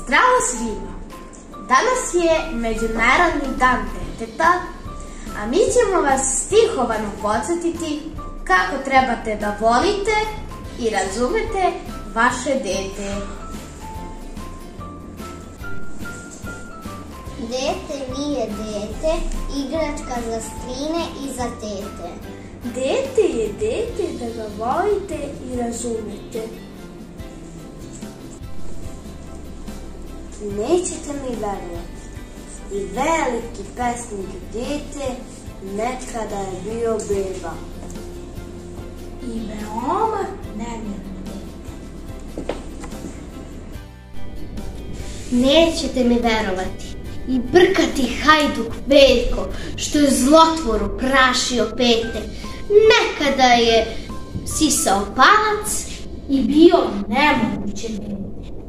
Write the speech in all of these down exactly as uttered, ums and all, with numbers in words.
Zdravo svima! Danas je Međunarodni dan deteta, a mi ćemo vas stihovano podsjetiti kako trebate da volite i razumete vaše dete. Dete nije dete, igračka za strine i za tete. Dete je dete da ga volite i razumete. Nećete mi verovati, i veliki pesnik dete nekada je bio beba. I veoma nemirno dete. Nećete mi verovati, i brkati hajduk Veljko, što je zlotvoru prašio pete, nekada je sisao palac I bio nemoguće dete.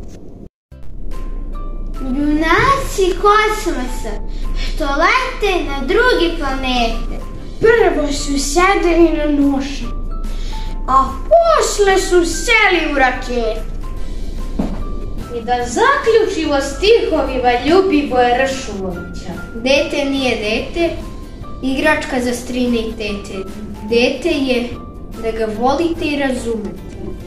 Junaci kosmosa, što lete na drugi planete, prvo su sedeli na noši, a posle su seli u rakete. I da zaključimo stihovima Ljubivoja Ršumovića. dete nije dete, igračka za strine i tete. Dete je da ga volite i razumete.